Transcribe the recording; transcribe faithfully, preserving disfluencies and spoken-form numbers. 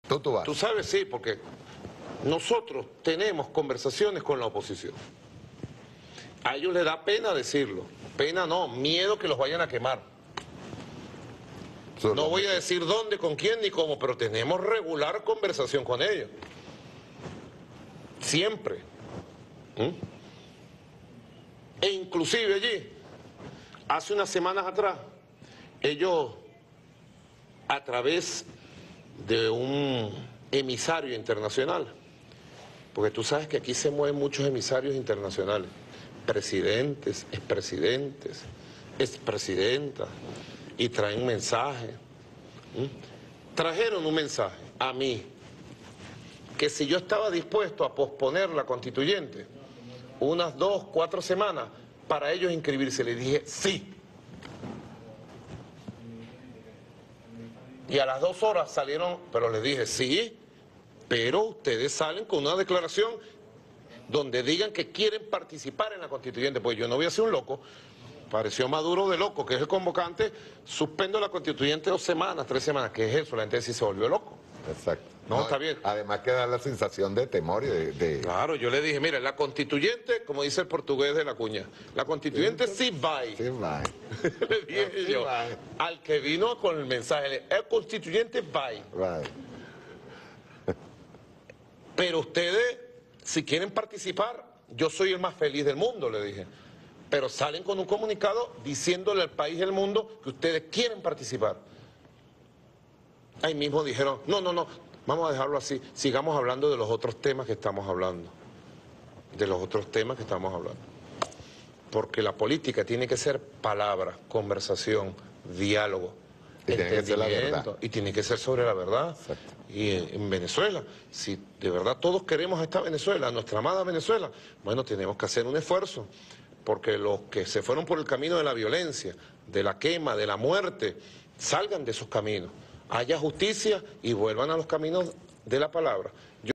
Tú, tú vas. Tú sabes, sí, porque nosotros tenemos conversaciones con la oposición. A ellos les da pena decirlo. Pena no, miedo que los vayan a quemar. Solo. No voy a decir dónde, con quién ni cómo, pero tenemos regular conversación con ellos. Siempre. ¿Mm? E inclusive allí, hace unas semanas atrás, ellos, a través de un emisario internacional, porque tú sabes que aquí se mueven muchos emisarios internacionales, presidentes, expresidentes, expresidentas, y traen mensajes. ¿Mm? Trajeron un mensaje a mí, que si yo estaba dispuesto a posponer la constituyente unas dos, cuatro semanas para ellos inscribirse, les dije sí. Y a las dos horas salieron, pero les dije sí, pero ustedes salen con una declaración donde digan que quieren participar en la constituyente, pues yo no voy a ser un loco. Pareció Maduro de loco, que es el convocante, suspendo la constituyente dos semanas, tres semanas, ¿qué es eso? La gente sí se volvió loco. Exacto. No, no, está bien. Además que da la sensación de temor y de... de... Claro, yo le dije, mire, la constituyente, como dice el portugués de la cuña, la constituyente sí va. Sí va. Le dije Sí yo, va. al que vino con el mensaje, el constituyente va. Va. Pero ustedes, si quieren participar, yo soy el más feliz del mundo, le dije. Pero salen con un comunicado diciéndole al país y al mundo que ustedes quieren participar. Ahí mismo dijeron, no, no, no, vamos a dejarlo así, sigamos hablando de los otros temas que estamos hablando. De los otros temas que estamos hablando. Porque la política tiene que ser palabra, conversación, diálogo, y tiene que ser la verdad. entendimiento, y tiene que ser sobre la verdad. Exacto. Y en, en Venezuela, si de verdad todos queremos a esta Venezuela, a nuestra amada Venezuela, bueno, tenemos que hacer un esfuerzo, porque los que se fueron por el camino de la violencia, de la quema, de la muerte, salgan de esos caminos, haya justicia y vuelvan a los caminos de la palabra. Yo